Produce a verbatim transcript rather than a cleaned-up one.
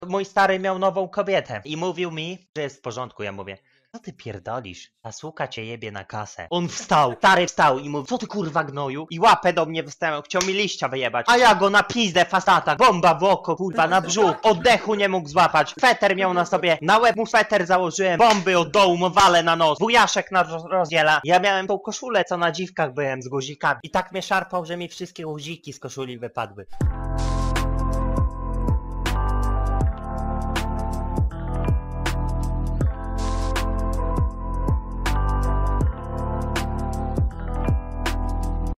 Mój stary miał nową kobietę i mówił mi, że jest w porządku. Ja mówię, co ty pierdolisz? Ta suka cię jebie na kasę. On wstał, stary wstał i mówi, co ty kurwa gnoju? I łapę do mnie wystawiał, chciał mi liścia wyjebać. A ja go na pizdę fasata, bomba w oko, kurwa, na brzuch. Oddechu nie mógł złapać. Feter miał na sobie, na łeb mu feter założyłem. Bomby od dołu mu walę na nos. Wujaszek nas rozdziela. Ja miałem tą koszulę, co na dziwkach byłem z guzikami. I tak mnie szarpał, że mi wszystkie guziki z koszuli wypadły.